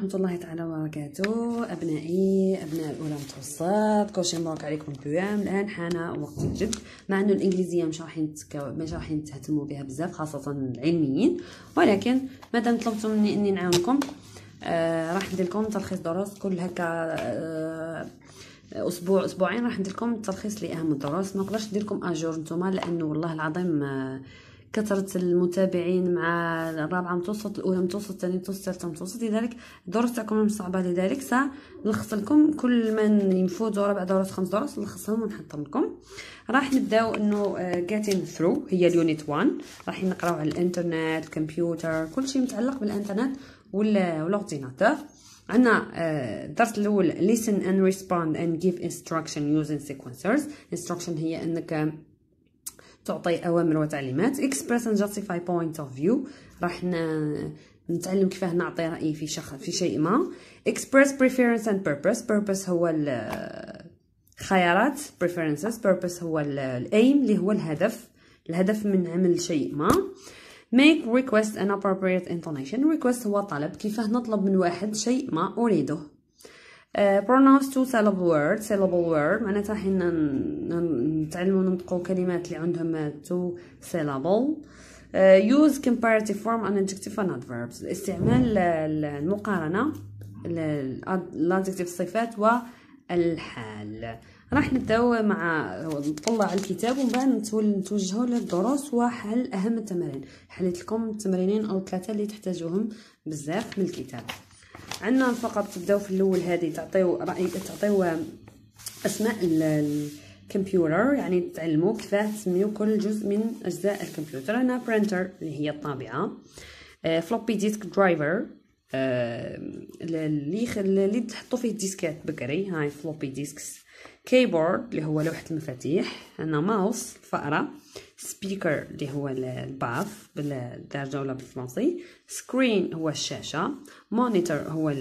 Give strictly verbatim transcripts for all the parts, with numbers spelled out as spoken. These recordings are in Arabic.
ورحمة الله تعالى وبركاته. أبنائي أبناء الأولى متوسط، كلشي مبروك عليكم البيام. الآن حان وقت الجد، مع أنه الإنجليزية مش راح مش راح تهتموا بها بزاف، خاصة العلميين، ولكن مادام طلبتم مني أني نعاونكم آه راح ندير لكم تلخيص دروس كل هكا آه اسبوع اسبوعين. راح ندير لكم تلخيص لاهم الدروس. ما نقدرش ندير لكم اجور نتوما، لانه والله العظيم آه كثرة المتابعين مع الرابعة متوسط، الأولى متوسط، الثانية متوسط، الثالثة متوسط، لذلك الدروس تاعكم صعبة، لذلك سنلخص لكم كل من يفوتوا ربع دروس خمس دروس نلخصهم ونحطهم لكم. راح نبداو انه getting through هي اليونت واحد، راح نقراو على الانترنت، الكمبيوتر، كل شيء متعلق بالانترنت والاورديناتور. عندنا الدرس الاول listen and respond and give instruction using sequencers. instruction هي انك تعطي أوامر وتعليمات. express and justify point of view، راح نتعلم كيفاه نعطي رأيي في شخص في شيء ما. express preference and purpose. purpose هو الخيارات، preferences. purpose هو الايم اللي هو الهدف، الهدف من عمل شيء ما. make request and appropriate intonation. request هو طلب، كيفاه نطلب من واحد شيء ما أريده. Uh, pronounce two syllable word. syllable word معناتها حين نتعلموا ننطقوا كلمات اللي عندهم two syllable. uh, use comparative form and adjective and adverbs. استعمال المقارنة، الادجكتيف الصفات والحال. راح نبداو مع نطلع الكتاب ومن بعد نتوجهوا للدروس وحل اهم التمارين. حليت لكم التمرينين او ثلاثه اللي تحتاجوهم بزاف من الكتاب. عندنا فقط تبداو في الاول هذه تعطيو راي، تعطيو اسماء الكمبيوتر، يعني تعلموا كيفاه تسميو كل جزء من اجزاء الكمبيوتر. عندنا برينتر اللي هي الطابعه، فلوبي ديسك درايفر اللي اللي تحطوا فيه الديسكات بكري، هاي فلوبي ديسكس. كيبورد اللي هو لوحه المفاتيح. عندنا ماوس الفأرة. سبيكر اللي هو الباف بالدارجه ولا بالفرنسي. سكرين هو الشاشه. مونيتور هو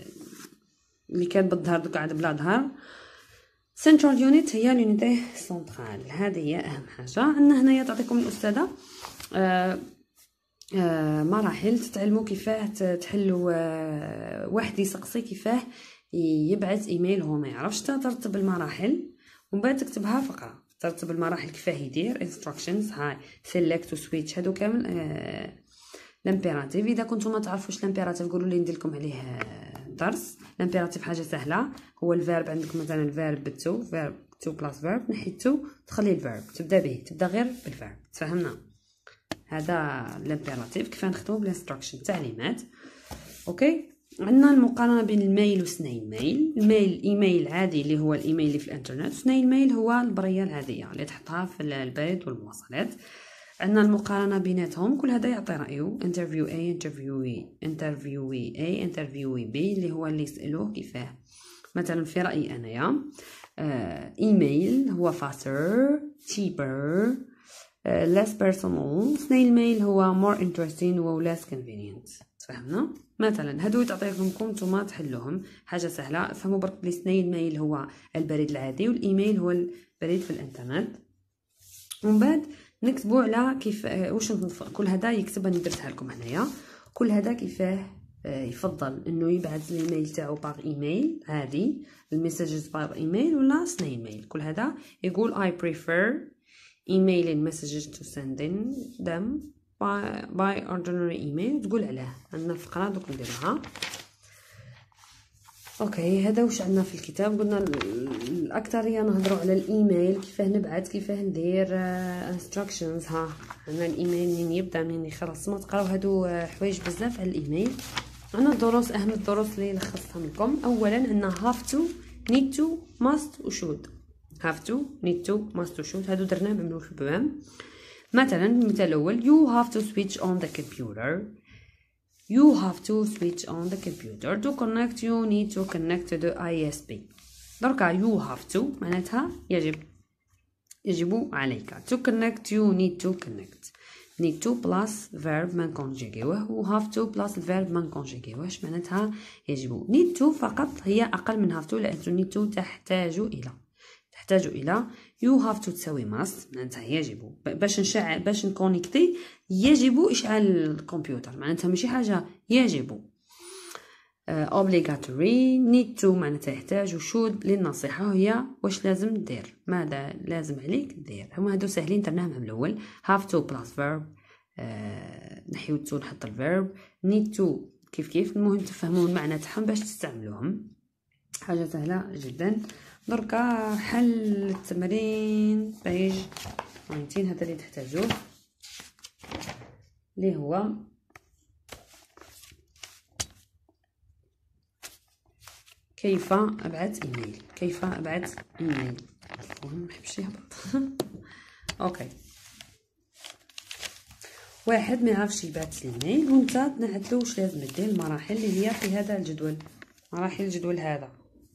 اللي كان بالظهر دوك قاعد بلا ظهر. سنترال يونت هي اليونيتي سنترال، هذه هي اهم حاجه. عندنا هنايا تعطيكم الاستاذه آه آه مراحل تتعلموا كيفاه تحلوا. آه واحد يسقسي كيفاه يبعث ايميل وهو ما يعرفش، ترتب المراحل ومن بعد تكتبها فقره. ترتب المراحل كيفاه يدير instructions، هاي select و switch هادو كامل. آه الامبيراتيف، اذا كنتم ما تعرفوش الامبيراتيف قولوا لي ندير لكم عليه درس. الامبيراتيف حاجه سهله، هو الفيرب. عندك مثلا الفيرب بالتو، فيرب تو بلاس فيرب، نحيتو تخلي الفيرب تبدا به، تبدا غير بالفيرب. تفهمنا؟ هذا الامبيراتيف كيفاه نخدمو بالانستراكشن، تعليمات. اوكي. عندنا المقارنه بين الميل وسنايل ميل. الميل ايميل عادي اللي هو الايميل اللي في الانترنت، سنايل ميل هو البريه العاديه اللي تحطها في البريد والمواصلات. عندنا المقارنه بيناتهم، كل هذا يعطي رايه. انترفيو اي، انترفيوي انترفيوي اي، انترفيوي بي اللي هو اللي يسالوه كيفاه. مثلا في رايي انايا آه ايميل هو faster cheaper آه less personal. سنايل ميل هو more interesting و less convenient. تفهمنا؟ مثلا هادو تعطيكم نتوما تحلوهم، حاجه سهله. فهموا برك بلي سنايل ميل هو البريد العادي والايميل هو البريد في الانترنت. ومن بعد نكتبوا على كيف واش كل هذا يكتب. انا درتها لكم هنايا. كل هذا كيفاه يفضل انه يبعث الايميل تاعو باغ ايميل عادي، الميساجز باغ ايميل ولا سنايل ميل. كل هذا يقول I prefer emailing messages to sending them by, by ordinary email. تقول عليه. عندنا الفقره دوك نديروها. اوكي. هذا واش عندنا في الكتاب. قلنا الاكثريه نهضروا على الايميل، كيفاه نبعث، كيفاه ندير انستراكشنز. ها عندنا الايميل منين يبدا منين يخلص. ما تقراو هادو حوايج بزاف على الايميل. عندنا الدروس، اهم الدروس اللي لخصتهم لكم. اولا عندنا have to, need to, must و should. have to, need to, must و should هادو درناه بملوح البوام. مثلا المثال الاول you have to switch on the computer. You have to switch on the computer. To connect you need to connect to the I S P. دركا you have to معناتها يجب، يجب عليك. To connect you need to connect. need to plus verb ما نكونجيغيوه، و have to plus verb ما نكونجيغيوهش، معناتها يجب. need to فقط هي أقل من have to، لأن need to تحتاج إلى تحتاج إلى. you have to تساوي must معناتها يجب. باش نشعل باش نكونيكتي يجب إشعال الكمبيوتر، معناتها ماشي حاجة يجب. obligatory. need to معناتها يحتاج، و should للنصيحة هي واش لازم دير، ماذا لازم عليك دير. هما هادو ساهلين درناهم من الأول. have to plus verb، آه نحيو to نحط الفيرب. need to كيف كيف. المهم تفهمون المعنى تاعهم باش تستعملوهم، حاجة سهلة جدا. دركا حل التمرين بيج تسعطاش هذا اللي تحتاجوه، اللي هو كيف ابعث ايميل. كيف ابعث ايميل. المهم ما يحبش يهبط. اوكي، واحد ما يعرفش يبعث الايميل، وانت تنعدلو واش لازم دير، المراحل اللي هي في هذا الجدول، مراحل الجدول هذا.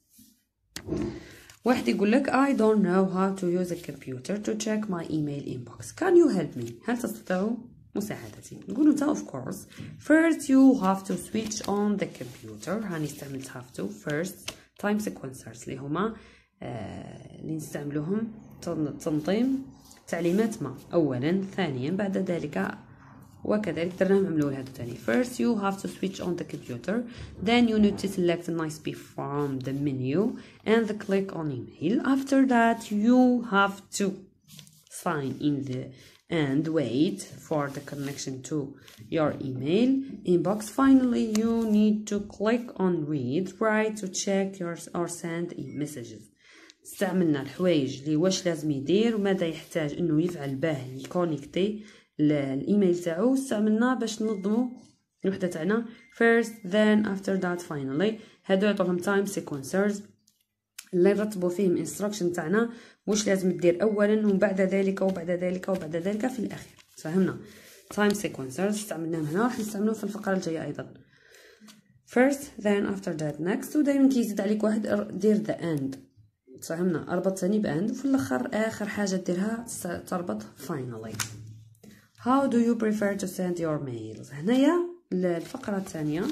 واحد يقول لك I don't know how to use a computer to check my email inbox. Can you help me؟ هل تستطيع مساعدتي؟ نقول انت of course. First you have to switch on the computer. هاني استعملت have to. First time sequencers اللي هما آه اللي نستعملوهم تنظيم تعليمات ما أولا، ثانيا بعد ذلك، وكذلك درناهم عملوا هذا ثاني. First you have to switch on the computer, then you need to select an I S P from the menu and the click on email. After that you have to sign in the and wait for the connection to your email inbox. Finally you need to click on read, write to check your or send messages. استعملنا الحوايج اللي واش لازم يدير وماذا يحتاج انه يفعل باه يكونيكتي الايميل تاعو، استعملنا باش ننظموا الوحده تاعنا. first then after that finally. هادو يعطوهم time sequencers اللي نرتبوا فيهم instruction تاعنا واش لازم دير اولا وبعد ذلك وبعد ذلك وبعد ذلك في الاخير. فهمنا time sequencers استعملناهم هنا، راح نستعملوه في الفقره الجايه ايضا. first then after that next. ودائما كيزيد عليك واحد دير the end. فهمنا اربط ثاني باند، وفي الاخر اخر حاجه ديرها تربط finally. how do you prefer to send your mails. هنايا الفقره الثانيه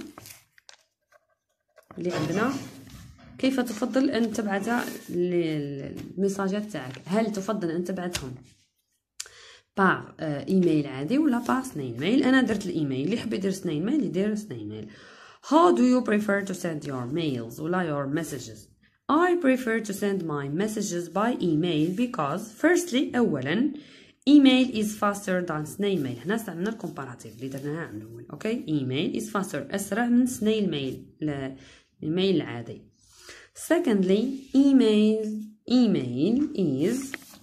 اللي عندنا كيف تفضل ان تبعث الميساجات تاعك. هل تفضل ان تبعثهم بار ايميل عادي ولا بار سنين ميل؟ انا درت الايميل، اللي يحب يدير سنين ميل يدير سنين ميل. how do you prefer to send your mails ولا your messages. I prefer to send my messages by email because firstly أولا email is faster than snail mail. هنا استعملنا الكومباراتيف اللي درناها من الأول. أوكي email is faster أسرع من snail mail الايميل العادي. Secondly email email is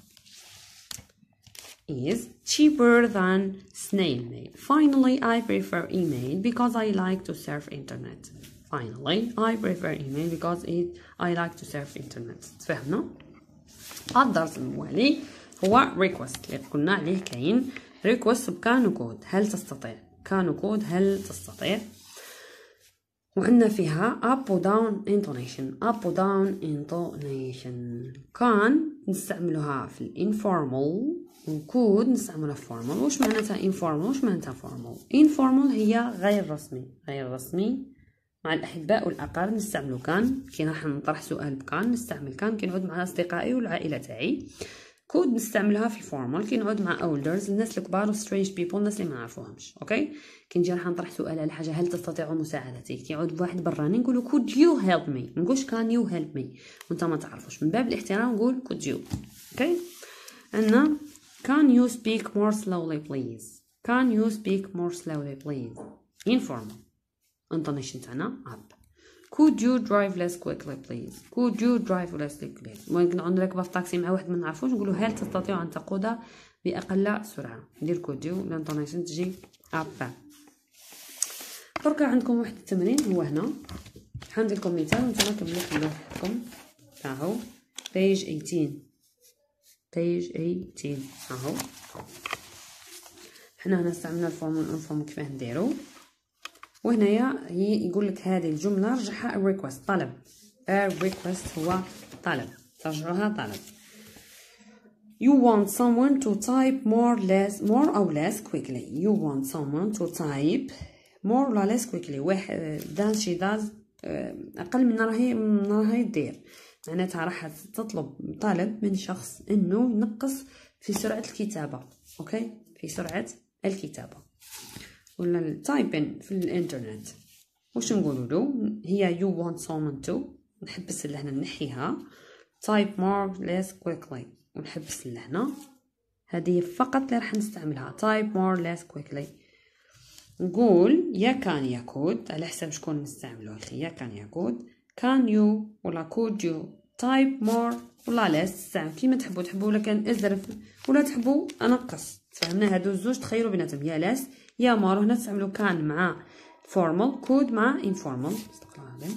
is cheaper than snail mail. Finally I prefer email because I like to surf internet. Finally I prefer email because it I like to surf internet. تفهمنا؟ الدرس الموالي هو request اللي قلنا عليه كاين request بكانو كود. هل تستطيع؟ كانو كود هل تستطيع؟ وعندنا فيها up و down intonation. up و down intonation كان نستعملوها في الانفورمال وكود نستعملها في formal. واش معناتها informal واش معناتها formal؟ informal هي غير رسمي، غير رسمي مع الأحباء والأقارب نستعملو كان. كي راح نطرح سؤال بكان نستعمل كان. كي نعود مع أصدقائي والعائلة تاعي. كود نستعملها في فورمال كي نعود مع اولدرز الناس الكبار وسترينج بيبل الناس اللي ما نعرفوهمش. اوكي كي نجي راح نطرح سؤال على حاجه هل تستطيع مساعدتي، كي يعود واحد براني نقولو كود يو هيلب مي، ما نقولش كان يو هيلب مي وانت ما تعرفوش. من باب الاحترام نقول كود يو. اوكي عندنا can you speak more slowly please. can you speak more slowly please. informal intonation تاعنا up. could you drive less quickly please. could you drive less quickly. ممكن نعود نركب في طاكسي مع واحد ما نعرفوش نقولوا هل تستطيع ان تقود باقل سرعه. ندير could you الانتونيشن تجي up. دركا عندكم واحد التمرين هو هنا حندير لكم مثال وانتم كملوا في لوحتكم اهو page eighteen page eighteen اهو. حنا هنا استعملنا الفورم والانفورم كيفاه نديرو. وهنايا هي يقول لك هذه الجمله رجعها الريكوست طلب. الريكوست هو طلب، ترجعوها طلب. you want someone to type more less more or less quickly. you want someone to type more or less quickly. واحد داز شي داز اقل من راهي من راهي دير، معناتها راح تطلب طلب من شخص انه ينقص في سرعه الكتابه. اوكي في سرعه الكتابه ولا التايبين في الانترنت. واش نقولوا له؟ هي you want someone to، نحبس لهنا نحيها type more less quickly ونحبس لهنا، هذه فقط اللي راح نستعملها type more less quickly. نقول يا كان يا كود، على حسب شكون نستعملو اخي، يا كان يا كود can you ولا could you type more ولا less، تستعمل كيما تحبوا تحبوا ولا كان ازرف ولا تحبوا انقص. فهمنا هادو الزوج تخيروا بيناتهم يا less يا more. هنا تستعملوا كان مع formal could مع informal. استقرا هذا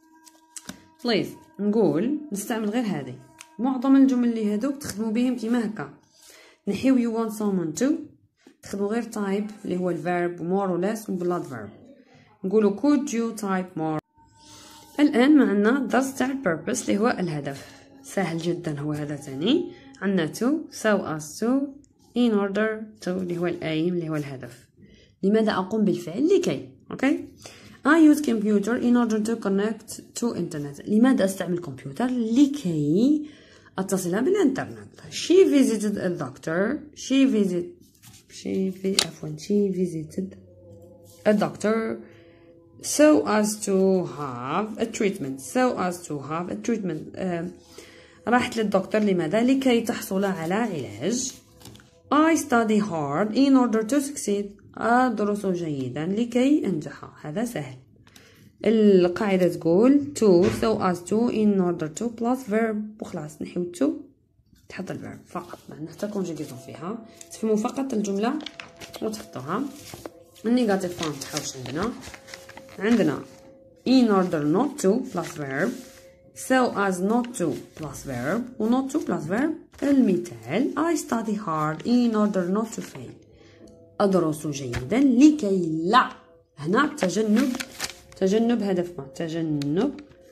بليز. نقول نستعمل غير هذه، معظم الجمل اللي هادوك تخدموا بهم كيما هكا، نحيو you want someone to تخدموا غير type اللي هو الverb more و less بلا verb. نقولوا could you type more. الآن معنا الدرس تاع purpose اللي هو الهدف، سهل جدا هو هذا تاني. عندنا to so as to in order to اللي هو الأيم اللي هو الهدف. لماذا أقوم بالفعل؟ لكي. اوكي I use computer in order to connect to internet. لماذا أستعمل كمبيوتر؟ لكي أتصل بالإنترنت. She visited a doctor. She visit she عفوا she visited a doctor so as to have a treatment. So as to have a treatment. uh, راحت للدكتور لماذا؟ لكي تحصل على علاج. I study hard in order to succeed. أدرس جيدا لكي أنجح. هذا سهل. القاعدة تقول to so as to in order to plus verb وخلاص نحيو to تحط الفيرب فقط، ما نحتاج كونجيغيزون فيها. تفهموا فقط الجملة وتحطوها. النيجاتيف فورم تحوش عندنا عندنا in order not to plus verb so as not to plus verb و not to plus verb. المثال I study hard in order not to fail. أدرس جيدا لكي لا، هنا تجنب تجنب هدف ما، تجنب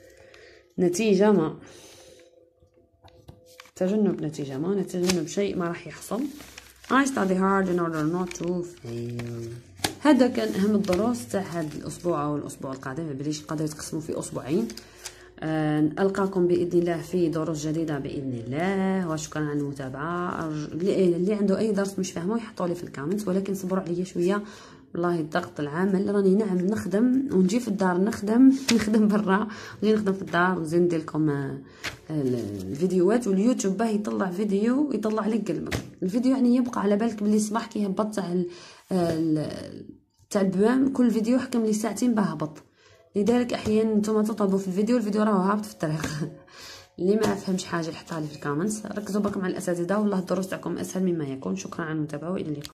نتيجة ما، تجنب نتيجة ما، نتجنب شيء ما راح يحصل. I study hard in order not to fail. هذا كان أهم الدروس تاع هذا الأسبوع أو الأسبوع القادم، بليش قادر يتقسموا في أسبوعين. أه ألقاكم بإذن الله في دروس جديدة بإذن الله، وشكرا على المتابعة. اللي عنده أي درس مش فاهمه يحطوا لي في الكومنتس، ولكن صبروا عليا شوية، والله الضغط العامل راني نعم نخدم ونجي في الدار نخدم نخدم برا ونجي نخدم في الدار ونزيد ندير لكم الفيديوهات. واليوتيوب باه يطلع فيديو يطلع لك قلبك الفيديو، يعني يبقى على بالك بلي صباح كي هبط تاع تاع البوام كل فيديو حكم لي ساعتين باه هبط. لذلك احيانا نتوما تطلبوا في الفيديو الفيديو راه هابط في الطريق. اللي ما فهمش حاجه يحطها لي في الكومنتس. ركزوا برك مع الاساتذه، والله الدروس تاعكم اسهل مما يكون. شكرا على المتابعه والى اللقاء.